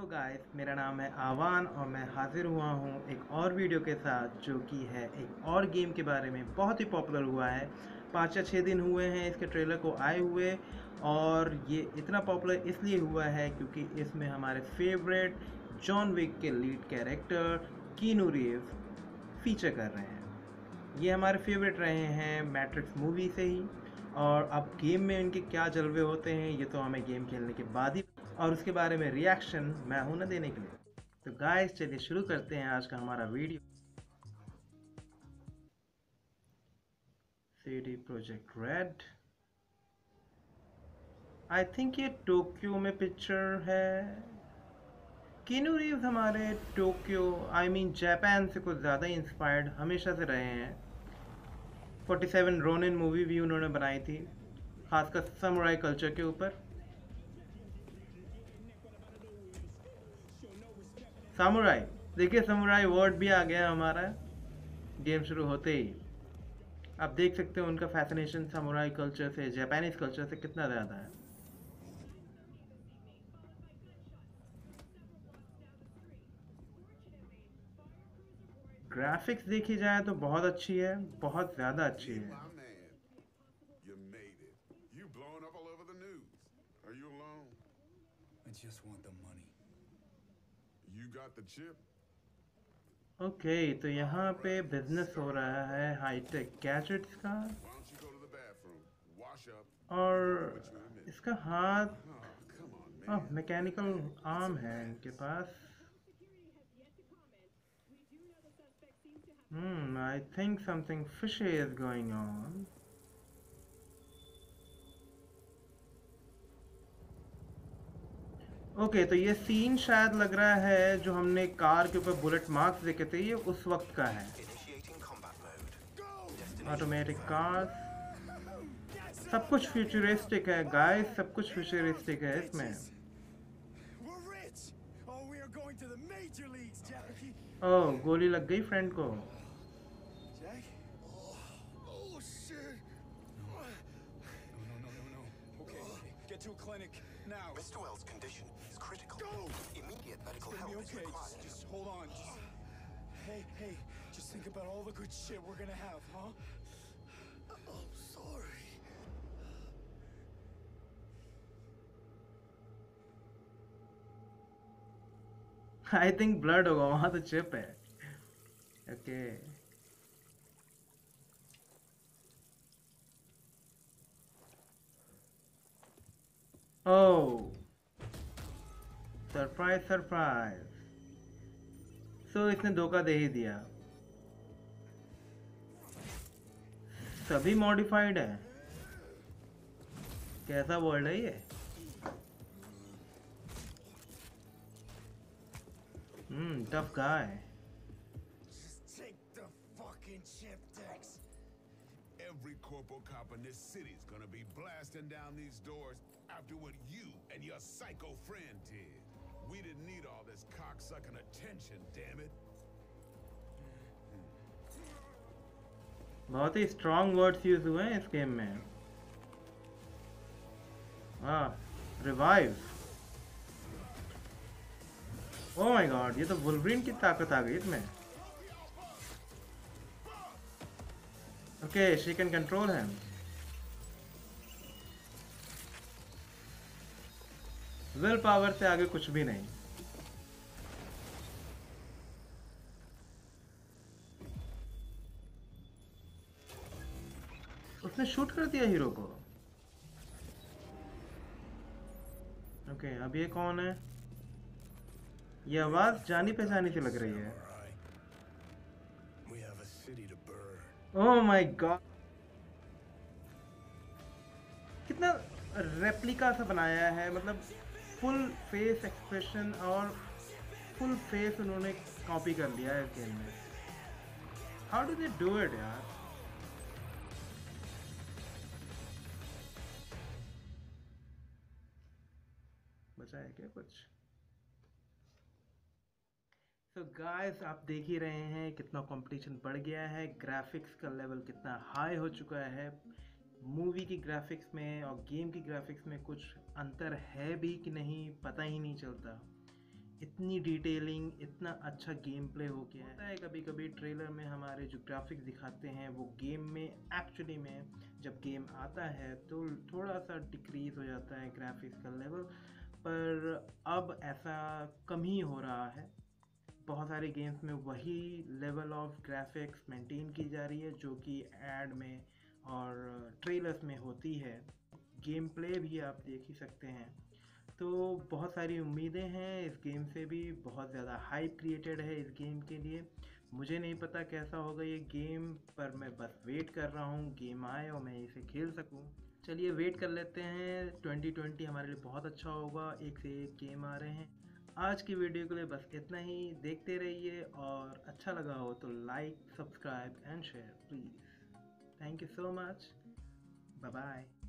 Guys, मेरा नाम है आवान और मैं हाजिर हुआ हूँ एक और वीडियो के साथ जो कि है एक और गेम के बारे में। बहुत ही पॉपुलर हुआ है, 5 या 6 दिन हुए हैं इसके ट्रेलर को आए हुए। और ये इतना पॉपुलर इसलिए हुआ है क्योंकि इसमें हमारे फेवरेट जॉन विक के lead character Keanu Reeves feature कर रहे हैं। ये हमारे फेवरेट रहे हैं मैट्रिक्स मूवी से ही। और अब गेम में इनके क्या जलवे होते हैं ये तो हमें गेम खेलने के बाद ही, और उसके बारे में रिएक्शन मैं हूं ना देने के लिए। तो गाइस चलिए शुरू करते हैं आज का हमारा video. CD Projekt Red, I think ये टोक्यो में पिक्चर है। कीनू रीव्स हमारे टोक्यो जापान से कुछ ज़्यादा इंस्पायर्ड हमेशा से रहे हैं। 47 रोनिन मूवी भी उन्होंने बनाई थी, खासकर समुराई कल्चर के ऊपर। सामुराई, देखिए समुराई वर्ड भी आ गया हमारा गेम शुरू होते ही। आप देख सकते हो उनका फैसिनेशन समुराई कल्चर से, जापानीज कल्चर से कितना ज़्यादा है। ग्राफिक्स देखी जाए तो बहुत अच्छी है, बहुत ज़्यादा अच्छी है। ओके, तो यहाँ पे बिजनेस हो रहा है हाईटेक गैजेट्स का, और इसका हाथ मैकेनिकल आर्म है इनके पास। I think something fishy is going on. Okay, तो ये सीन शायद लग रहा है जो हमने कार के ऊपर बुलेट मार्क्स देखे थे, ये उस वक्त का है। ऑटोमेटिक कार्स, सब कुछ फ्यूचरिस्टिक है गाइस, सब कुछ फ्यूचरिस्टिक है इसमें। ओह, गोली लग गई फ्रेंड को। Now. Mr. Wells' condition is critical. Go! Immediate medical help is required. Just hold on. Hey, just think about all the good shit we're gonna have, huh? I'm sorry. I think blood होगा, वहाँ तो chip है। Okay, ओह surprise. सो इसने धोखा दे ही दिया। सभी modified है, कैसा वर्ल्ड है ये? Tough guy. Just take the fucking chip, Dex. Every corporal cop in this city's gonna be blasting down these doors after what you and your psycho friend did. We didn't need all this cocksucking attention, damn it. बहुत ही strong words use हुए हैं इस game में। Revive, oh my God, ये तो Wolverine की ताकत आ गई इसमें। Okay, she can control him. Will power से आगे कुछ भी नहीं। उसने शूट कर दिया हीरो को। ओके, अब ये कौन है? ये आवाज जानी पहचानी सी लग रही है। ओह माय गॉड, कितना रेप्लिका सा बनाया है, मतलब फुल फेस एक्सप्रेशन और फुल फेस उन्होंने कॉपी कर लिया है इस गेम में। How do they do it यार? बचा है क्या कुछ? तो गाइस, आप देख ही रहे हैं कितना कंपटीशन बढ़ गया है, ग्राफिक्स का लेवल कितना हाई हो चुका है। मूवी की ग्राफिक्स में और गेम की ग्राफिक्स में कुछ अंतर है भी कि नहीं पता ही नहीं चलता। इतनी डिटेलिंग, इतना अच्छा गेम प्ले हो गया है। कभी कभी ट्रेलर में हमारे जो ग्राफिक्स दिखाते हैं वो गेम में एक्चुअली में जब गेम आता है तो थोड़ा सा डिक्रीज हो जाता है ग्राफिक्स का लेवल, पर अब ऐसा कम ही हो रहा है। बहुत सारे गेम्स में वही लेवल ऑफ ग्राफिक्स मेंटेन की जा रही है जो कि ऐड में और ट्रेलर्स में होती है। गेम प्ले भी आप देख ही सकते हैं। तो बहुत सारी उम्मीदें हैं इस गेम से भी, बहुत ज़्यादा हाइप क्रिएटेड है इस गेम के लिए। मुझे नहीं पता कैसा होगा ये गेम, पर मैं बस वेट कर रहा हूँ गेम आए और मैं इसे खेल सकूँ। चलिए वेट कर लेते हैं, 2020 हमारे लिए बहुत अच्छा होगा, एक से एक गेम आ रहे हैं। आज की वीडियो के लिए बस इतना ही। देखते रहिए और अच्छा लगा हो तो like, subscribe and share please. Thank you so much. Bye bye.